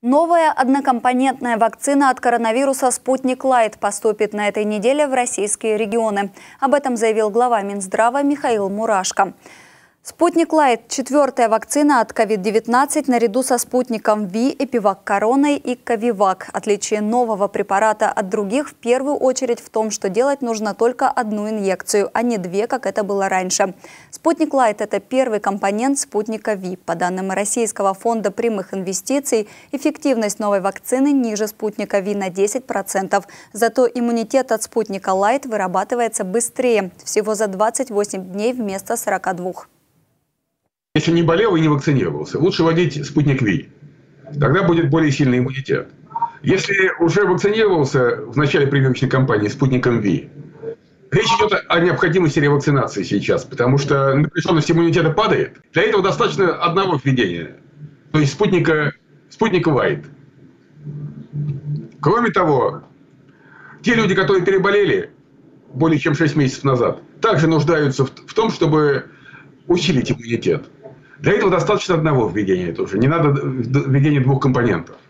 Новая однокомпонентная вакцина от коронавируса «Спутник Лайт» поступит на этой неделе в российские регионы. Об этом заявил глава Минздрава Михаил Мурашко. «Спутник Лайт» – четвертая вакцина от COVID-19 наряду со спутником Ви, Эпивак Короной и Ковивак. Отличие нового препарата от других в первую очередь в том, что делать нужно только одну инъекцию, а не две, как это было раньше. «Спутник Лайт» – это первый компонент спутника Ви. По данным Российского фонда прямых инвестиций, эффективность новой вакцины ниже спутника Ви на 10%. Зато иммунитет от спутника Лайт вырабатывается быстрее – всего за 28 дней вместо 42. Если не болел и не вакцинировался, лучше вводить спутник Ви. Тогда будет более сильный иммунитет. Если уже вакцинировался в начале прививочной кампании спутником Ви, речь идет о необходимости ревакцинации сейчас, потому что напряженность иммунитета падает. Для этого достаточно одного введения, то есть спутника Лайт. Кроме того, те люди, которые переболели более чем 6 месяцев назад, также нуждаются в том, чтобы усилить иммунитет. Для этого достаточно одного введения тоже. Не надо введения двух компонентов.